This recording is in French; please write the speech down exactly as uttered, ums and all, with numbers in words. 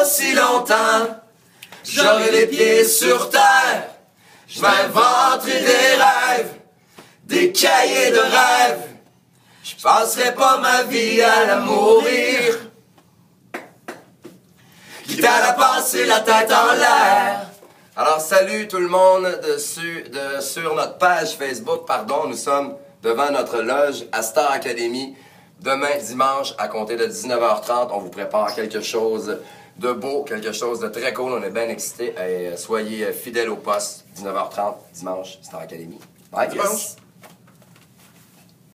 aussi longtemps, j'aurai les pieds sur terre. Je m'inventerai des rêves, des cahiers de rêves. Je passerai pas ma vie à la mourir, quitte à la passer la tête en l'air. Alors salut tout le monde de su, de, sur notre page Facebook, pardon, nous sommes devant notre loge à Star Académie. Demain, dimanche, à compter de dix-neuf heures trente, on vous prépare quelque chose de beau, quelque chose de très cool. On est bien excités. Et soyez fidèles au poste. dix-neuf heures trente, dimanche, Star Académie. Bye, dimanche! Yes.